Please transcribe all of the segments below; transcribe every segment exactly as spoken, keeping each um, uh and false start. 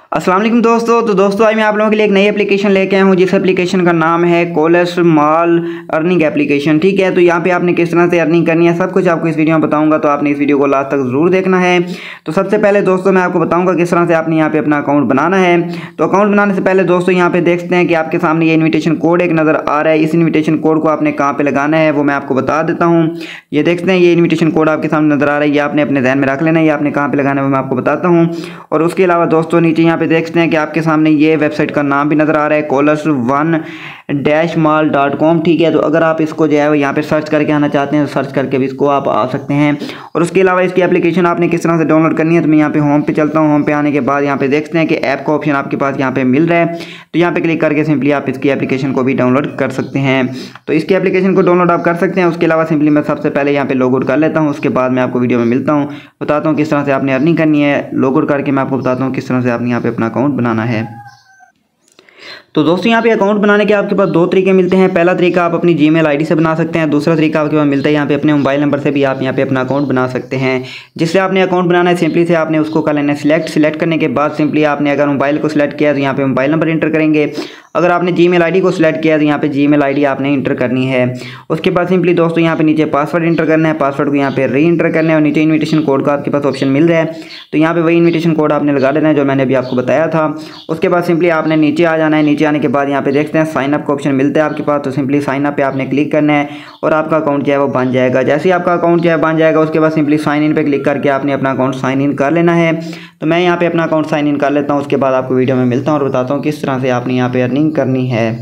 अस्सलाम वालेकुम दोस्तों। तो दोस्तों आज मैं आप लोगों के लिए एक नई एप्लीकेशन लेके आया हूँ जिस एप्लीकेशन का नाम है कोलस मॉल अर्निंग एप्लीकेशन। ठीक है, तो यहाँ पे आपने किस तरह से अर्निंग करनी है सब कुछ आपको इस वीडियो में बताऊंगा, तो आपने इस वीडियो को लास्ट तक ज़रूर देखना है। तो सबसे पहले दोस्तों मैं आपको बताऊँगा किस तरह से आपने यहाँ पे अपना अकाउंट बनाना है। तो अकाउंट बनाने से पहले दोस्तों यहाँ पे देखते हैं कि आपके सामने ये इन्विटेशन कोड एक नज़र आ रहा है। इस इन्विटेशन कोड को आपने कहाँ पर लगाना है वो मैं आपको बता देता हूँ। ये देखते हैं ये इन्विटेशन कोड आपके सामने नज़र आ रहा है, ये आपने अपने ध्यान में रख लेना है। ये आपने कहाँ पर लगाना है वो मैं आपको बताता हूँ। और उसके अलावा दोस्तों नीचे यहाँ पे देखते हैं कि आपके सामने ये वेबसाइट का नाम भी नज़र आ रहा है colas one dash mall dot com. ठीक है, तो अगर आप इसको जो है वो यहाँ पे सर्च करके आना चाहते हैं तो सर्च करके भी इसको आप आ सकते हैं। और उसके अलावा इसकी एप्लीकेशन आपने किस तरह से डाउनलोड करनी है तो मैं यहाँ पे होम पे चलता हूँ। होम पे आने के बाद यहाँ पे देखते हैं कि ऐप का ऑप्शन आपके पास यहाँ पे मिल रहा है, तो यहाँ पे क्लिक करके सिंपली आप इसकी एप्लीकेशन को भी डाउनलोड कर सकते हैं। तो इसकी एप्लीकेशन को डाउनलोड आप कर सकते हैं। उसके अलावा सिंपली मैं सबसे पहले यहाँ पे लॉग आउट कर लेता हूँ, उसके बाद मैं आपको वीडियो में मिलता हूँ, बताता हूँ किस तरह से आपने अर्निंग करनी है। लॉग आउट करके मैं आपको बताता हूँ किस तरह से आपने यहाँ पे अपना अकाउंट बनाना है। तो दोस्तों यहाँ पे अकाउंट बनाने के आपके पास दो तरीके मिलते हैं। पहला तरीका आप अपनी जीमेल आईडी से बना सकते हैं, दूसरा तरीका आपके पास मिलता है यहाँ पे अपने मोबाइल नंबर से भी आप यहाँ पे अपना अकाउंट बना सकते हैं। जिससे आपने अकाउंट बनाना है सिंपली से आपने उसको कर लेना है सिलेक्ट। सिलेक्ट करने के बाद सिंपली आपने अगर मोबाइल को सिलेक्ट किया तो यहाँ पे मोबाइल नंबर इंटर करेंगे। अगर आपने जीमेल आईडी को सिलेक्ट किया तो यहाँ पे जीमेल आईडी आपने इंटर करनी है। उसके बाद सिंपली दोस्तों यहाँ पे नीचे पासवर्ड इंटर करना है, पासवर्ड को यहाँ पे री इंटर करना है। और नीचे इन्विटेशन कोड का आपके पास ऑप्शन मिल रहा है, तो यहाँ पे वही इन्विटेशन कोड आपने लगा देना है जो मैंने अभी आपको बताया था। उसके बाद सिंपली आपने नीचे आ जाना है। नीचे आने के बाद यहाँ पे देखते हैं साइन अप का ऑप्शन मिलता है आपके पास, तो सिंपली साइन अप पे आपने क्लिक करना है और आपका अकाउंट जो है वो बन जाएगा। जैसे ही आपका अकाउंट जो है बन जाएगा उसके बाद सिंपली साइन इन पे क्लिक करके आपने अपना अकाउंट साइन इन कर लेना है। तो मैं यहाँ पे अपना अकाउंट साइन इन कर लेता हूँ, उसके बाद आपको वीडियो में मिलता हूँ और बताता हूँ किस तरह से आपने यहाँ पे अर्निंग करनी है।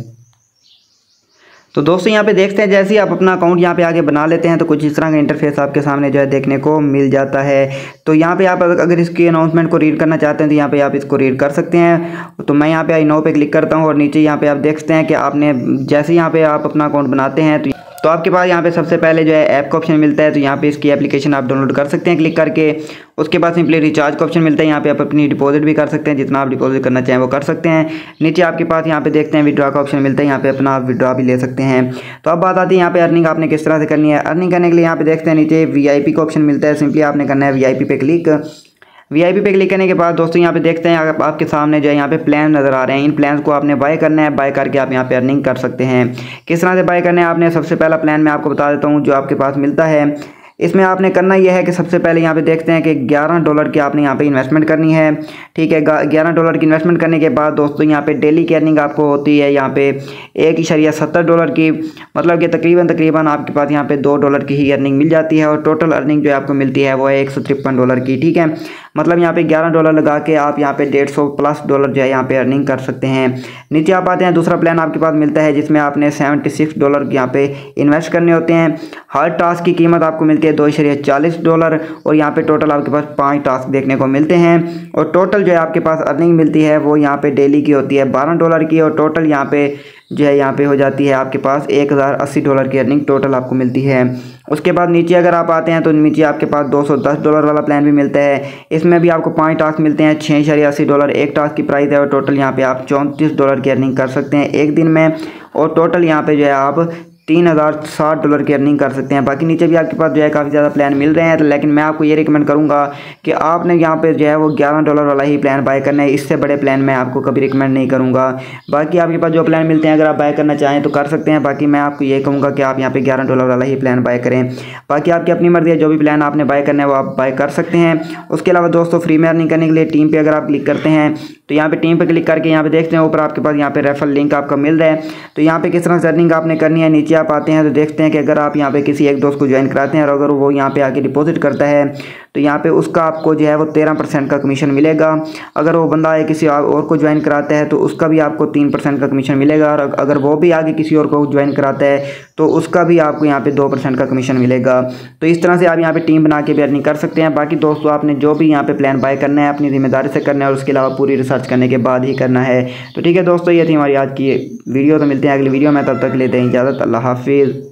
तो दोस्तों यहाँ पे देखते हैं जैसे ही आप अपना अकाउंट यहाँ पे आगे बना लेते हैं तो कुछ इस तरह का इंटरफेस आपके सामने जो है देखने को मिल जाता है। तो यहाँ पे आप अगर इसकी अनाउंसमेंट को रीड करना चाहते हैं तो यहाँ पे आप इसको रीड कर सकते हैं। तो मैं यहाँ पे आई नो पे क्लिक करता हूँ और नीचे यहाँ पे आप देखते हैं कि आपने जैसे यहाँ पे आप अपना अकाउंट बनाते हैं तो तो आपके पास यहाँ पे सबसे पहले जो है ऐप का ऑप्शन मिलता है, तो यहाँ पे इसकी एप्लीकेशन आप डाउनलोड कर सकते हैं क्लिक करके। उसके बाद सिंपली रिचार्ज का ऑप्शन मिलता है, यहाँ पे आप अपनी डिपॉजिट भी कर सकते हैं, जितना आप डिपॉजिट करना चाहें वो कर सकते हैं। नीचे आपके पास यहाँ पे देखते हैं विड्रॉ का ऑप्शन मिलता है, यहाँ पे अपना आप विड्रॉ भी ले सकते हैं। तो अब बात आती है यहाँ पे अर्निंग आपने किस तरह से करनी है। अर्निंग करने के लिए यहाँ पे देखते हैं नीचे वी आई पी का ऑप्शन मिलता है, सिंपली आपने करना है वी आई पी पे क्लिक। वीआईपी पे क्लिक करने के बाद दोस्तों यहाँ पे देखते हैं आप, आपके सामने जो है यहाँ पे प्लान नज़र आ रहे हैं। इन प्लान्स को आपने बाय करना है, बाय करके आप यहाँ पे अर्निंग कर सकते हैं। किस तरह से बाय करना है आपने, सबसे पहला प्लान मैं आपको बता देता हूँ जो आपके पास मिलता है। इसमें आपने करना यह है कि सबसे पहले यहाँ पे देखते हैं कि ग्यारह डॉलर की आपने यहाँ पे इन्वेस्टमेंट करनी है। ठीक है, ग्यारह डॉलर की इन्वेस्टमेंट करने के बाद दोस्तों यहाँ पे डेली की अर्निंग आपको होती है यहाँ पे एक इशारिया सत्तर डॉलर की, मतलब कि तकरीबन तकरीबन आपके पास यहाँ पे दो डॉलर की ही अर्निंग मिल जाती है। और टोटल अर्निंग जो आपको मिलती है वो है एक सौ तिरपन डॉलर की। ठीक है, मतलब यहाँ पे ग्यारह डॉलर लगा के आप यहाँ पे डेढ़ सौ प्लस डॉलर जो है यहाँ पे अर्निंग कर सकते हैं। नीचे आप आते हैं, दूसरा प्लान आपके पास मिलता है जिसमें आपने सेवेंटी सिक्स डॉलर यहाँ पे इन्वेस्ट करने होते हैं। हर टास्क की कीमत आपको मिलती है दो इशारिया चालीस डॉलर और यहाँ पे टोटल आपके पास पाँच टास्क देखने को मिलते हैं। और टोटल जो है आपके पास अर्निंग मिलती है वो यहाँ पे डेली की होती है बारह डॉलर की, और टोटल यहाँ पे जो है यहाँ पे हो जाती है आपके पास एक हज़ार अस्सी डॉलर की अर्निंग टोटल आपको मिलती है। उसके बाद नीचे अगर आप आते हैं तो नीचे आपके पास दो सौ दस डॉलर वाला प्लान भी मिलता है। इसमें भी आपको पाँच टास्क मिलते हैं, छः इशारिया अस्सी डॉलर एक टास्क की प्राइस है और टोटल यहाँ पे आप चौंतीस डॉलर की अर्निंग कर सकते हैं एक दिन में। और टोटल यहाँ पे जो है आप तीन हज़ार साठ डॉलर की अर्निंग कर सकते हैं। बाकी नीचे भी आपके पास जो है काफ़ी ज़्यादा प्लान मिल रहे हैं, तो लेकिन मैं आपको ये रिकमेंड करूँगा कि आपने यहाँ पे जो है वो ग्यारह डॉलर वाला ही प्लान बाय करना है। इससे बड़े प्लान मैं आपको कभी रिकमेंड नहीं करूँगा। बाकी आपके पास जो प्लान मिलते हैं अगर आप बाय करना चाहें तो कर सकते हैं, बाकी मैं आपको ये कहूँगा कि आप यहाँ पे ग्यारह डॉलर वाला ही प्लान बाय करें। बाकी आपकी अपनी मर्ज़ी है, जो भी प्लान आपने बाय करना है वो आप बाय कर सकते हैं। उसके अलावा दोस्तों फ्री में अर्निंग करने के लिए टीम पर अगर आप क्लिक करते हैं तो यहाँ पे टीम पे क्लिक करके यहाँ पे देखते हैं ऊपर आपके पास यहाँ पे रेफरल लिंक आपका मिल रहा है। तो यहाँ पे किस तरह से अर्निंग आपने करनी है, नीचे आप आते हैं तो देखते हैं कि अगर आप यहाँ पे किसी एक दोस्त को ज्वाइन कराते हैं और अगर वो यहाँ पे आके डिपॉजिट करता है तो यहाँ पे उसका आपको जो है वो तेरह परसेंट का कमीशन मिलेगा। अगर वो बंदा है किसी और को ज्वाइन कराता है तो उसका भी आपको तीन परसेंट का कमीशन मिलेगा। और अगर वो भी आगे किसी और को ज्वाइन कराता है तो उसका भी आपको यहाँ पे दो परसेंट का कमीशन मिलेगा। तो इस तरह से आप यहाँ पे टीम बना के भी अर्निंग कर सकते हैं। बाकी दोस्तों आपने जो भी यहाँ पे प्लान बाय करना है अपनी जिम्मेदारी से करना है और उसके अलावा पूरी रिसर्च करने के बाद ही करना है। तो ठीक है दोस्तों, ये थी हमारी आज की वीडियो। तो मिलते हैं अगली वीडियो में, तब तक लेते हैं इजाज़त। अल्लाह हाफिज़।